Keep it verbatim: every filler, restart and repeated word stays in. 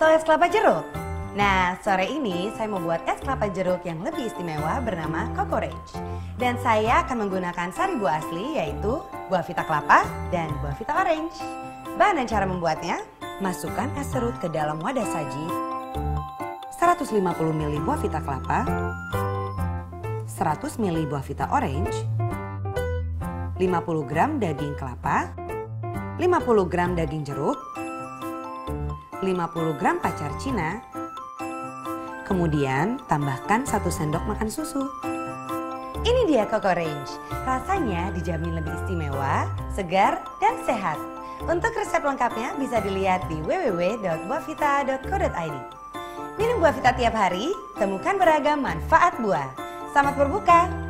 atau es kelapa jeruk? Nah, sore ini saya mau buat es kelapa jeruk yang lebih istimewa bernama Coco Range. Dan saya akan menggunakan sari buah asli yaitu buah vita kelapa dan buah vita orange. Bahan dan cara membuatnya, masukkan es serut ke dalam wadah saji, seratus lima puluh mililiter buah vita kelapa, seratus mililiter buah vita orange, lima puluh gram daging kelapa, lima puluh gram daging jeruk, lima puluh gram pacar Cina, kemudian tambahkan satu sendok makan susu. Ini dia Coco Range, rasanya dijamin lebih istimewa, segar, dan sehat. Untuk resep lengkapnya bisa dilihat di w w w titik buahvita titik co titik i d. Minum buah vita tiap hari, temukan beragam manfaat buah. Selamat berbuka!